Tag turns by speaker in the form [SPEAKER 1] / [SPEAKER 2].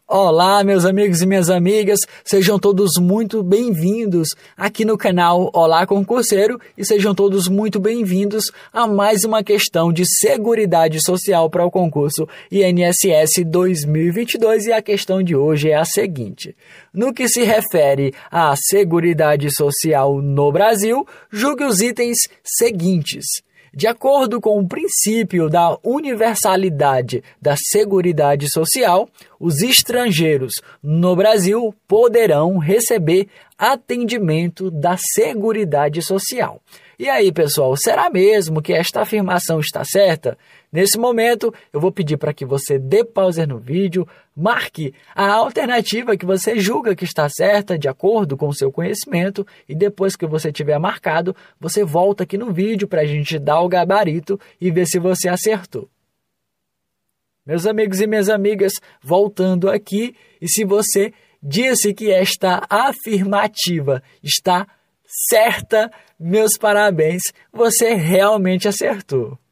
[SPEAKER 1] Olá, meus amigos e minhas amigas, sejam todos muito bem-vindos aqui no canal Olá Concurseiro e sejam todos muito bem-vindos a mais uma questão de Seguridade Social para o concurso INSS 2022 e a questão de hoje é a seguinte. No que se refere à Seguridade Social no Brasil, julgue os itens seguintes. De acordo com o princípio da universalidade da Seguridade Social, os estrangeiros no Brasil poderão receber atendimento da Seguridade Social. E aí, pessoal, será mesmo que esta afirmação está certa? Nesse momento, eu vou pedir para que você dê pausa no vídeo, marque a alternativa que você julga que está certa, de acordo com o seu conhecimento, e depois que você tiver marcado, você volta aqui no vídeo para a gente dar o gabarito e ver se você acertou. Meus amigos e minhas amigas, voltando aqui, e se você disse que esta afirmativa está certa, meus parabéns, você realmente acertou.